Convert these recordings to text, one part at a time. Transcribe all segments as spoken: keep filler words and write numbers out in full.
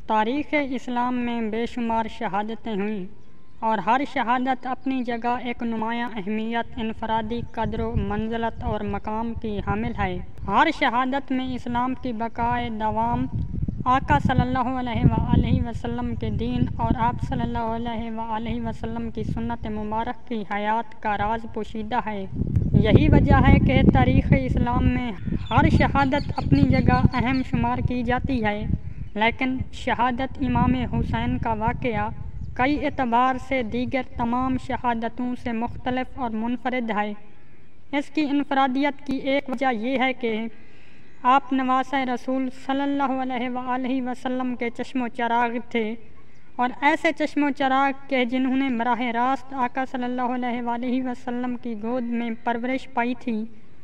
تاریخ اسلام میں بے شمار شہادتیں ہوئیں اور ہر شہادت اپنی جگہ ایک نمایاں اہمیت، انفرادی قدر و منزلت اور مقام کی حامل ہے۔ ہر شہادت میں اسلام کی بقائے دوام، آقا صلی اللہ علیہ وآلہ وسلم کے دین اور آپ صلی اللہ علیہ وآلہ وسلم کی سنت مبارک کی حیات کا راز پوشیدہ ہے۔ یہی وجہ ہے کہ تاریخ اسلام میں ہر شہادت اپنی جگہ اہم شمار کی جاتی ہے، لیکن شہادت امام حسین کا واقعہ کئی اعتبار سے دیگر تمام شہادتوں سے مختلف اور منفرد ہے۔ اس کی انفرادیت کی ایک وجہ یہ ہے کہ آپ نواسۂ رسول صلی اللہ علیہ وآلہ وسلم کے چشم و چراغ تھے، اور ایسے چشم و چراغ کہ جنہوں نے براہ راست آقا صلی اللہ علیہ وآلہ وسلم کی گود میں پرورش پائی تھی،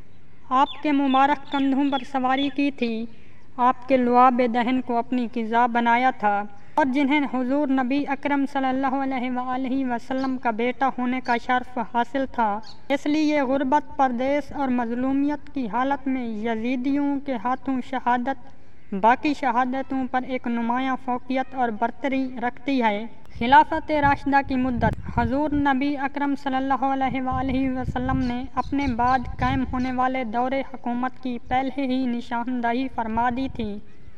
آپ کے مبارک کندھوں پر سواری کی تھی، آپ کے لعاب دہن کو اپنی غذا بنایا تھا، اور جنہیں حضور نبی اکرم صلی اللہ علیہ وآلہ وسلم کا بیٹا ہونے کا شرف حاصل تھا۔ اس لیے غربت، پردیس اور مظلومیت کی حالت میں یزیدیوں کے ہاتھوں شہادت باقی شہادتوں پر ایک نمایاں فوقیت اور برتری رکھتی ہے۔ خلافت راشدہ کی مدت: حضور نبی اکرم صلی اللہ علیہ وآلہ وسلم نے اپنے بعد قائم ہونے والے دور حکومت کی پہلے ہی نشاندہی فرما دی تھی۔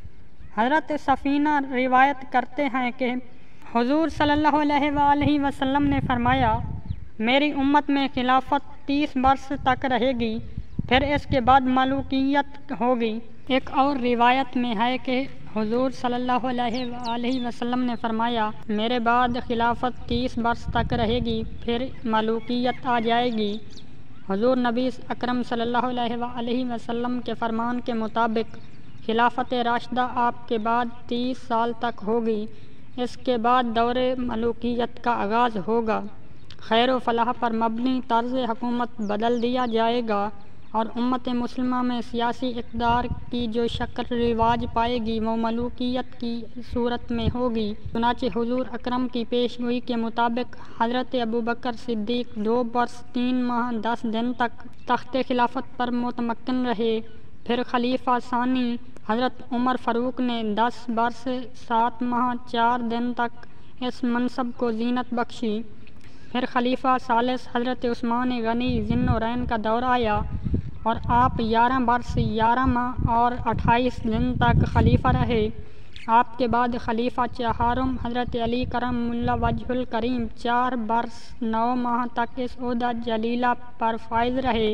حضرت صفینہ روایت کرتے ہیں کہ حضور صلی اللہ علیہ وآلہ وسلم نے فرمایا، میری امت میں خلافت تیس برس تک رہے گی، پھر اس کے بعد ملوکیت ہوگی۔ ایک اور روایت میں ہے کہ حضور صلی اللہ علیہ وآلہ وسلم نے فرمایا، میرے بعد خلافت تیس برس تک رہے گی، پھر ملوکیت آ جائے گی۔ حضور نبی اکرم صلی اللہ علیہ وآلہ وسلم کے فرمان کے مطابق خلافت راشدہ آپ کے بعد تیس سال تک ہوگی، اس کے بعد دور ملوکیت کا آغاز ہوگا۔ خیر و فلاح پر مبنی طرز حکومت بدل دیا جائے گا، اور امت مسلمہ میں سیاسی اقتدار کی جو شکل رواج پائے گی وہ ملوکیت کی صورت میں ہوگی۔ چنانچہ حضور اکرم کی پیش گوئی کے مطابق حضرت ابوبکر صدیق دو برس تین ماہ دس دن تک تخت خلافت پر متمکن رہے، پھر خلیفہ ثانی حضرت عمر فاروق نے دس برس سات ماہ چار دن تک اس منصب کو زینت بخشی، پھر خلیفہ ثالث حضرت عثمان غنی ذی النورین کا دور آیا اور آپ گیارہ برس گیارہ ماہ اور اٹھائیس دن تک خلیفہ رہے۔ آپ کے بعد خلیفہ چہارم حضرت علی کرم اللہ وجہہ الکریم چار برس نو ماہ تک اس عہدہ جلیلہ پر فائز رہے،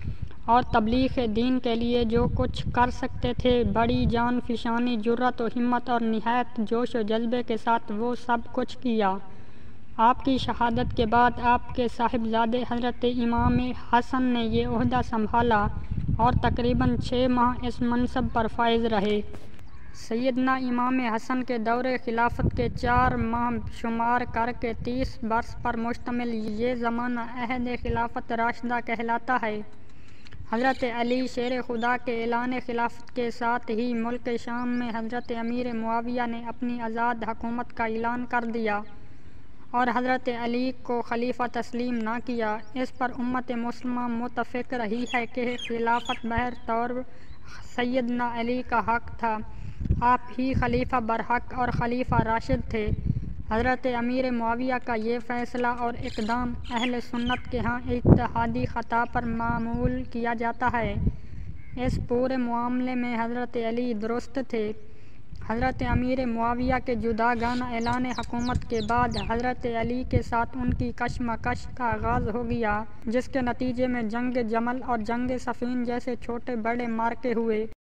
اور تبلیغ دین کے لیے جو کچھ کر سکتے تھے بڑی جان فشانی، جرأت و ہمت اور نہایت جوش و جذبے کے ساتھ وہ سب کچھ کیا۔ آپ کی شہادت کے بعد آپ کے صاحبزادے حضرت امام حسن نے یہ عہدہ سنبھالا اور تقریباً چھ ماہ اس منصب پر فائز رہے۔ سیدنا امام حسن کے دور خلافت کے چار ماہ شمار کر کے تیس برس پر مشتمل یہ زمانہ عہد خلافت راشدہ کہلاتا ہے۔ حضرت علی شیر خدا کے اعلان خلافت کے ساتھ ہی ملک شام میں حضرت امیر معاویہ نے اپنی آزاد حکومت کا اعلان کر دیا اور حضرت علی کو خلیفہ تسلیم نہ کیا۔ اس پر امت مسلمہ متفق رہی ہے کہ خلافت بہر طور سیدنا علی کا حق تھا، آپ ہی خلیفہ برحق اور خلیفہ راشد تھے۔ حضرت امیر معاویہ کا یہ فیصلہ اور اقدام اہل سنت کے ہاں اجتہادی خطا پر معمول کیا جاتا ہے۔ اس پورے معاملے میں حضرت علی درست تھے۔ حضرت امیر معاویہ کے جداگانہ اعلان حکومت کے بعد حضرت علی کے ساتھ ان کی کشمکش کا آغاز ہو گیا، جس کے نتیجے میں جنگ جمل اور جنگ صفین جیسے چھوٹے بڑے معرکے ہوئے۔